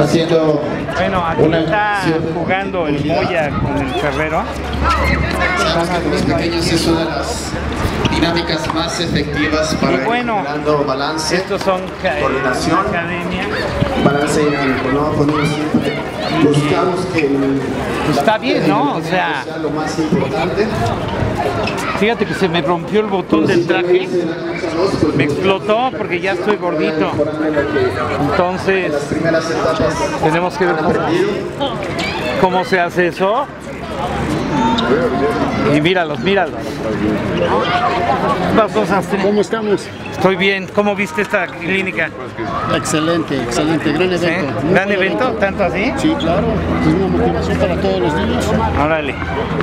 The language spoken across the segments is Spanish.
haciendo bueno, aquí está jugando el Moya con el Ferrero. Sabemos que con los pequeños es una de las dinámicas más efectivas para ir generando balance, estos son coordinación, academia. balance dinámico, ¿no? Con ellos siempre buscamos que está bien, ¿no? O sea, lo más importante. Fíjate que se me rompió el botón del traje, me explotó porque ya estoy gordito. Entonces, tenemos que ver cómo se hace eso. Y míralos, míralos. ¿Cómo estamos? Estoy bien. ¿Cómo viste esta clínica? Excelente, excelente. Gran evento. ¿Sí? ¿Gran evento? ¿Tanto así? Sí, claro. Es una motivación para todos los niños. Órale.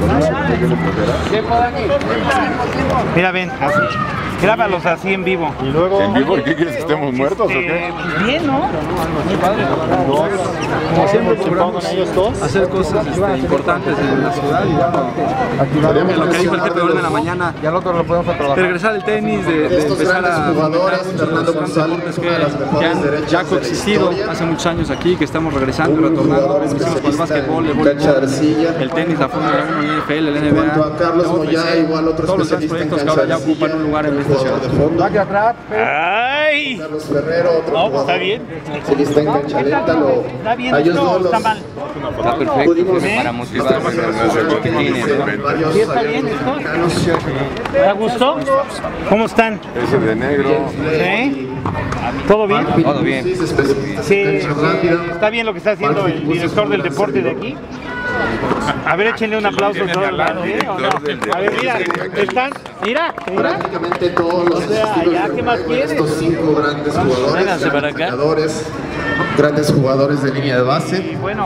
Mira, ven, así. Grábalos así en vivo. ¿Y luego? ¿En vivo? ¿Qué quieres, que estemos muertos o qué? Bien, ¿no? Muy padre. Como siempre procuramos ellos dos hacer cosas importantes en la ciudad y bueno, lo que dijo el jefe de orden de la mañana, Y al otro lo podemos trabajar. de regresar el tenis, de empezar a jugadores, Fernando deportes González, una de las que mejores han derechas ya coexistido hace muchos años aquí, que estamos regresando y retornando, como hicimos con el básquetbol, el voleibol, el tenis, la Fórmula 1, el NFL, el NBA, cuanto a Carlos Moya, igual otro todos los grandes proyectos que ahora ya ocupan un lugar en esta ciudad. Aquí atrás. ¡Ay! Carlos Ferrero, otro No, jugador está bien. especialista en cancha lenta, ¿Está bien a ellos esto dos o está los mal? Está perfecto, para motivar que tiene, ¿no? varios ¿Sí está bien esto? ¿Te gustó? ¿Cómo están? Ese de negro. ¿Sí? ¿Todo bien? Todo bien. Sí, está bien lo que está haciendo el director del deporte de aquí. A ver, échenle un aplauso a todos. ¿O no? A ver, mira, están, mira. prácticamente todos los ya, ¿qué más quieres? estos 5 grandes jugadores, Vénganse para acá. entrenadores, grandes jugadores de línea de base. Y bueno,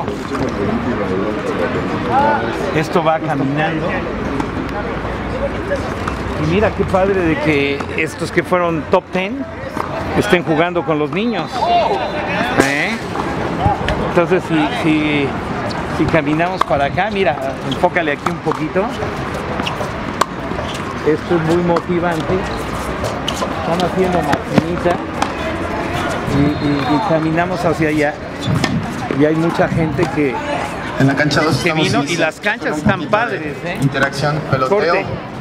esto va caminando. Y mira qué padre de que estos que fueron top 10 estén jugando con los niños. Entonces, si caminamos para acá, mira, enfócale aquí un poquito. Esto es muy motivante. Están haciendo maquinita y caminamos hacia allá. Y hay mucha gente que En la cancha 2 vino y las canchas están padres, interacción, peloteo. Corte.